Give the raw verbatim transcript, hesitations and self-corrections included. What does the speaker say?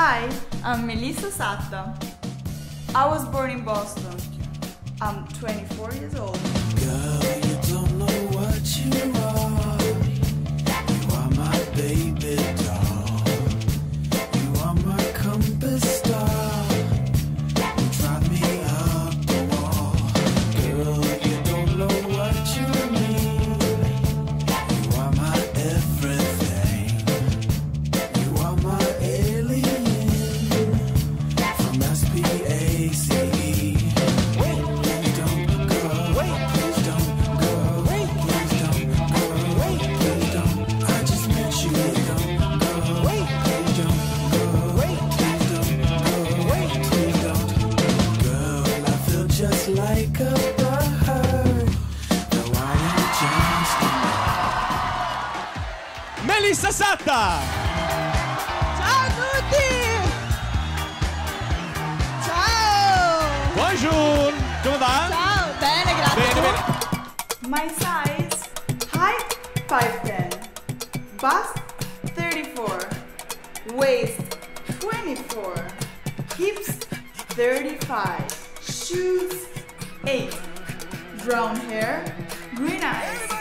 Hi, I'm Melissa Satta. I was born in Boston. I'm twenty-four years old. Girl, you don't know what you are. You are my baby doll. You are my compass star. You drive me up the wall. Girl, you don't know what you mean. You are my everything. You are my alien from S P A C E. Like a bird, though I am just a... Melissa Satta! Ciao a tutti! Ciao! Bonjour! Come va? Ciao, bene, grazie. Bene, bene. My size, height five ten, bust thirty-four, waist twenty-four, hips thirty-five, shoes eight, brown hair, green eyes.